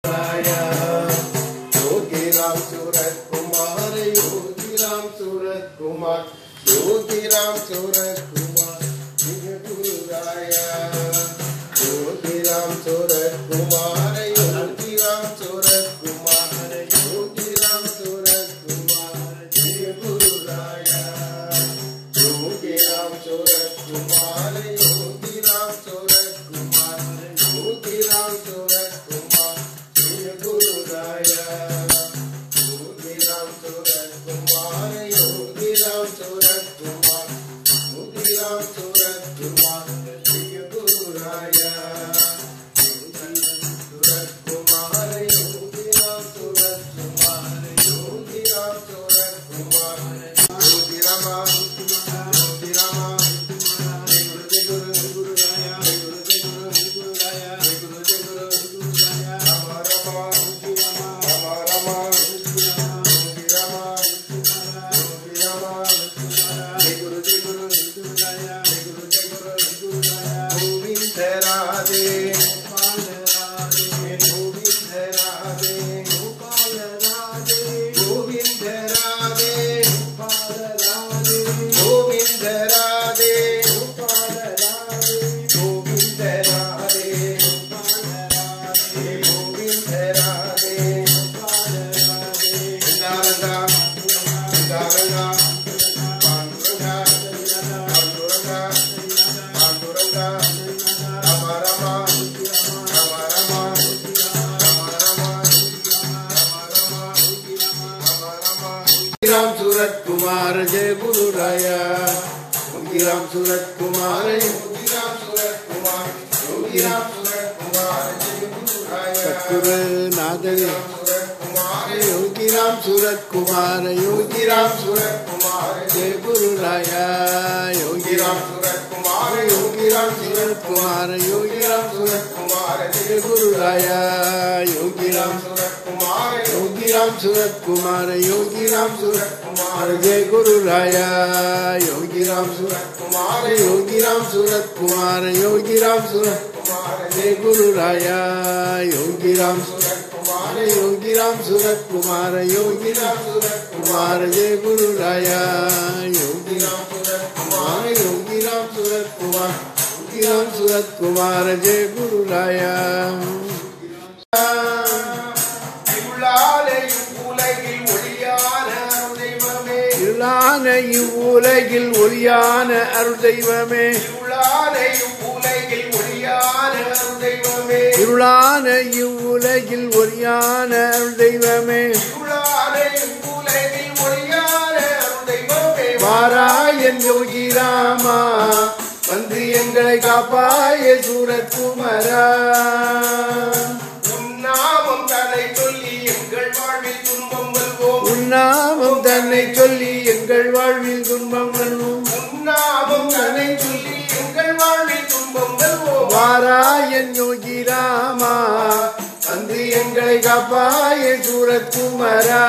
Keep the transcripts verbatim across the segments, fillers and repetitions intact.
योगी राम सूरत कुमार योगी राम सूरत कुमार योगी राम सूरत कुमार गुरु राया योगी राम सूरत कुमार योगी राम सूरत कुमार योगी राम सूरत कुमार गुरु राया योगी राम सूरत कुमार योगी राम सूरत कुमार योगी राम सूरत कुमार गुरु राया योगी राम सूरत कुमार योगी राम सूरत कुमार योगी राम सूरत कुमार गुरु राया सूरत कुमार योगी राम सूरत कुमार योगी राम सूरत कुमार योगी रामा योगी रामा गुरु गुरु गुरु राया गुरु गुरु गुरु राया गुरु गुरु गुरु राया राम राम योगी रामा राम राम योगी रामा योगी रामा गुरु गुरु गुरु राया गुरु गुरु गुरु राया गोविंद राधे गोपाल राधे गोविंद राधे गोपाल राधे गोविंद राधे गोपाल राधे गोविंद राधे गोपाल राधे गोविंद राधे गोपाल राधे गोविंद राधे गोपाल राधे दारंगा दारंगा पांडुरंगा पांडुरंगा पांडुरंगा राम राम राम राम राम सूरत कुमार जय गुरु राया योगी राम सूरत कुमार योगी राम सूरत कुमार योगी राम सूरत कुमार जय गुरु राया सतगुरु नादर सूरत कुमार योगी राम सूरत कुमार योगी राम सूरत कुमार जय गुरु राया योगी राम सूरत कुमार योगी राम सूरत कुमार योगी राम सूरत कुमार जय गुरु राया योगी राम सूरत कुमार योगी राम सूरत कुमार योगी राम सूरत कुमार जय गुरु राया योगी राम सूरत कुमार योगी राम सूरत कुमार योगी राम सूरत कुमार जय गुरु राया योगी राम सूरत कुमार योगी राम सूरत कुमार योगी राम सूरत कुमार जय गुरु राया योगी राम सूरत कुमार योगी राम सूरत कुमार योगी राम सूरत कुमार जय गुरु राया இருளான இவ்வுலகில் ஒளியான அருள் தெய்வமே இருளான இவ்வுலகில் ஒளியான அருள் தெய்வமே வாராயன் யோகி ராமா வந்து எங்களை காப்பாய சூரத் குமரா உன்னாமம் தன்னை சொல்லி எங்கள் வாழ்வில் துன்பம் வெல்வோம் உன்னாமம் தன்னை சொல்லி எங்கள் வாழ்வில் துன்பம் வெல்வோம் உன்னாமம் தன்னை சொல்லி எங்கள் வாழ்வில் துன்பம் வெல்வோம் வாராயன் யோகி ராமா வந்து எங்களை காப்பாய சூரத் குமரா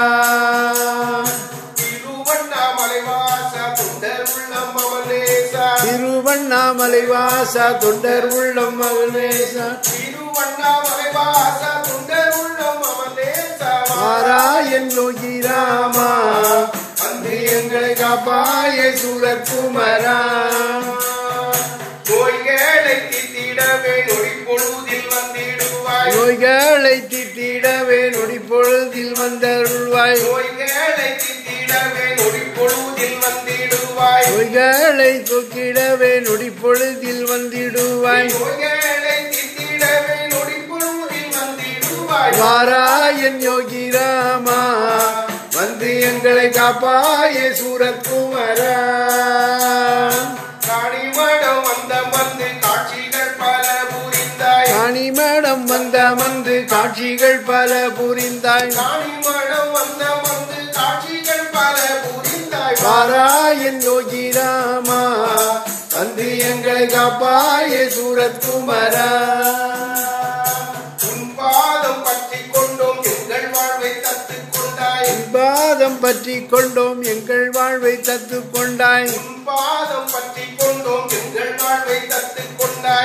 திருவண்ணாமலை வாசா தொண்டர் உள்ளம் மகனேசா திருவண்ணாமலை வாசா தொண்டர் உள்ளம் மகனேசா வாராயன் யோகி ராமா வந்து எங்களை காப்பாய சூரத் குமரா நோய்களை தீட்டிடவே நொடி பொழுதில் வந்திடுவாய் நோய்களை தீட்டிடவே நொடி பொழுதில் வந்தருள்வாய் நோய்களை தீட்டிடவே நொடி பொழுதில் வந்திடுவாய் நோய்களை தூக்கிடவே நொடி பொழுதில் வந்திடுவாய் நோய்களை தீட்டிடவே நொடி பொழுதில் வந்திடுவாய் வாராயன் யோகி ராமா வந்து எங்களை காப்பாய சூரத் குமரா காணிமடம் வந்த வந்து காட்சிகள் பல புரிந்தாய் காணிமடம் வந்த வந்து காட்சிகள் பல புரிந்தாய் காணிமடம் வந்த வந்து காட்சிகள் பல புரிந்தாய் வாராயன் யோகி ராமா வந்து எங்களை காப்பாய சூரத் குமரா உன் பாதம் பற்றி கொண்டோம் எங்கள் வாழ்வை தத்து கொண்டாய் உன் பாதம் பற்றி கொண்டோம் எங்கள் வாழ்வை தத்து கொண்டாய் உன் பாதம் பற்றி கொண்டோம் எங்கள் வாழ்வை தத்து கொண்டாய்